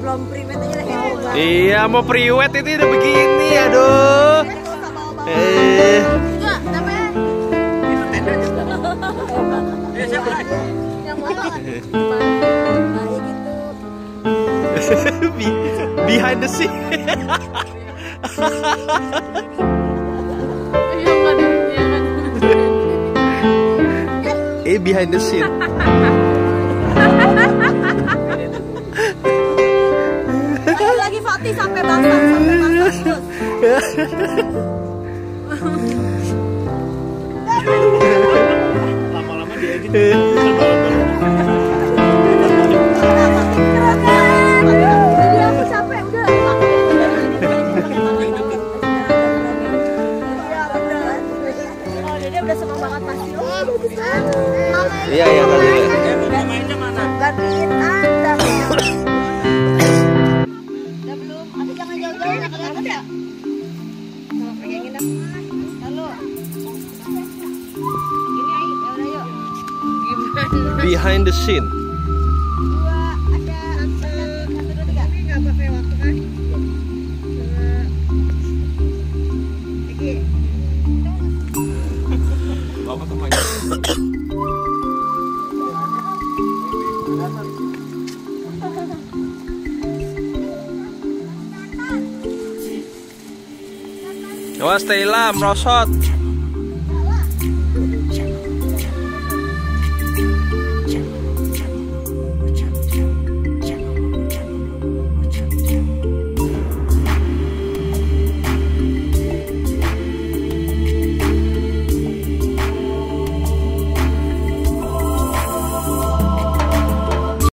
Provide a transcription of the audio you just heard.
belum priwet aja lah. Iya, mau priwet itu udah begini, aduh. Enggak, namanya. Itu tenda juga. Siapa lagi? Yang mana? Behind the scene. Behind the scene. Lagi Fatih sampai basah terus. Lama-lama dia gitu. Aku capek udah. Dia udah seneng banget pasti. Iya kali ya. Mainnya mana? Gantiin Anda. Udah belum? Ada jangan jauh-jauh ya kelihatan ya. Sama pegangin dah. Halo. Ini ya udah yuk. Gimana? Behind the scene. Dua ada 1, 2, 3. Ini nggak pakai waktu kan? Lagi. Bapak temannya. Awas Taila merosot.